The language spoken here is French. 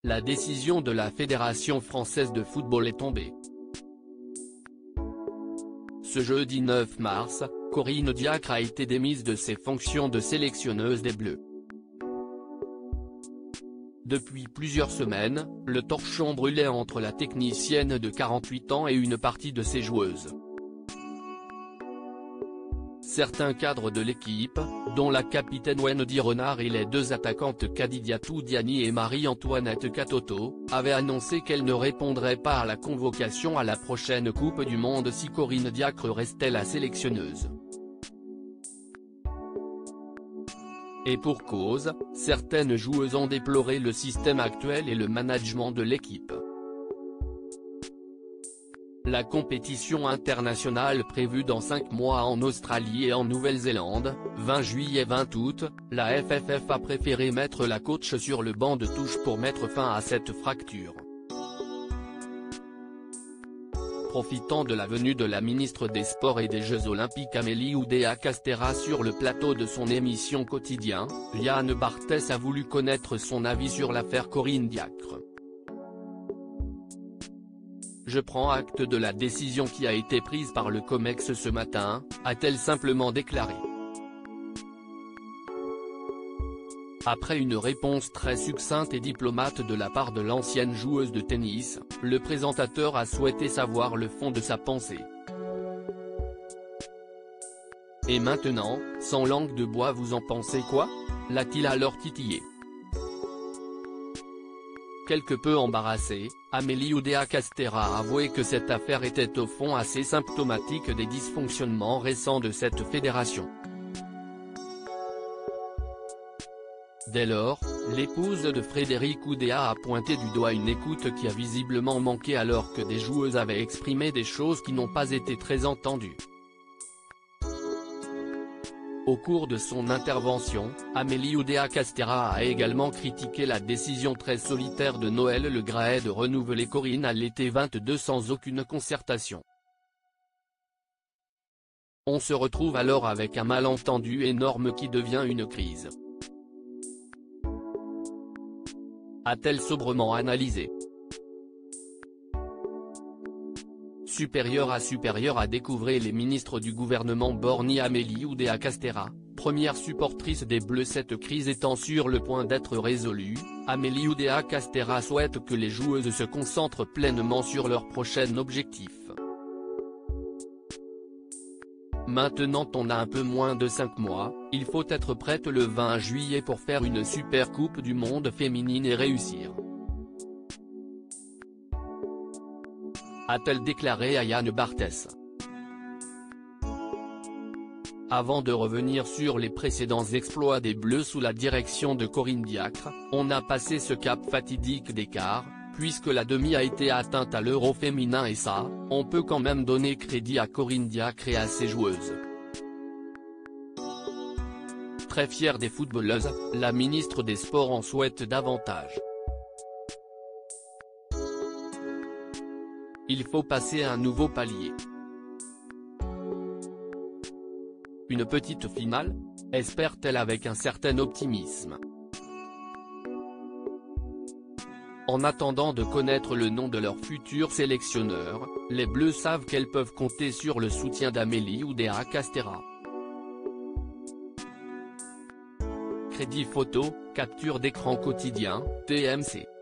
la décision de la Fédération française de football est tombée. Ce jeudi 9 mars, Corinne Diacre a été démise de ses fonctions de sélectionneuse des Bleus. Depuis plusieurs semaines, le torchon brûlait entre la technicienne de 48 ans et une partie de ses joueuses. Certains cadres de l'équipe, dont la capitaine Wendy Renard et les deux attaquantes Kadidiatou Diani et Marie-Antoinette Katoto, avaient annoncé qu'elles ne répondraient pas à la convocation à la prochaine Coupe du Monde si Corinne Diacre restait la sélectionneuse. Et pour cause, certaines joueuses ont déploré le système actuel et le management de l'équipe. La compétition internationale prévue dans 5 mois en Australie et en Nouvelle-Zélande, 20 juillet 20 août, la FFF a préféré mettre la coach sur le banc de touche pour mettre fin à cette fracture. Profitant de la venue de la ministre des Sports et des Jeux Olympiques Amélie Oudéa-Castéra sur le plateau de son émission Quotidien, Yann Barthès a voulu connaître son avis sur l'affaire Corinne Diacre. Je prends acte de la décision qui a été prise par le COMEX ce matin, a-t-elle simplement déclaré. Après une réponse très succincte et diplomate de la part de l'ancienne joueuse de tennis, le présentateur a souhaité savoir le fond de sa pensée. Et maintenant, sans langue de bois, vous en pensez quoi? L'a-t-il alors titillé. Quelque peu embarrassée, Amélie Oudéa-Castéra a avoué que cette affaire était au fond assez symptomatique des dysfonctionnements récents de cette fédération. Dès lors, l'épouse de Frédéric Oudéa a pointé du doigt une écoute qui a visiblement manqué alors que des joueuses avaient exprimé des choses qui n'ont pas été très entendues. Au cours de son intervention, Amélie Oudéa-Castéra a également critiqué la décision très solitaire de Noël Le Graët de renouveler Corinne à l'été 22 sans aucune concertation. On se retrouve alors avec un malentendu énorme qui devient une crise. A-t-elle sobrement analysé. Supérieure à découvrir les ministres du gouvernement borgne Amélie Oudéa-Castéra, première supportrice des Bleus. Cette crise étant sur le point d'être résolue, Amélie Oudéa-Castéra souhaite que les joueuses se concentrent pleinement sur leur prochain objectif. Maintenant on a un peu moins de 5 mois, il faut être prête le 20 juillet pour faire une super Coupe du Monde féminine et réussir. A-t-elle déclaré à Yann Barthès. Avant de revenir sur les précédents exploits des Bleus sous la direction de Corinne Diacre, on a passé ce cap fatidique des quarts, puisque la demi a été atteinte à l'Euro féminin et ça, on peut quand même donner crédit à Corinne Diacre et à ses joueuses. Très fière des footballeuses, la ministre des Sports en souhaite davantage. Il faut passer à un nouveau palier. Une petite finale, espère-t-elle avec un certain optimisme. En attendant de connaître le nom de leur futur sélectionneur, les Bleus savent qu'elles peuvent compter sur le soutien d'Amélie Oudéa-Castéra. Crédit photo, capture d'écran quotidien, TMC.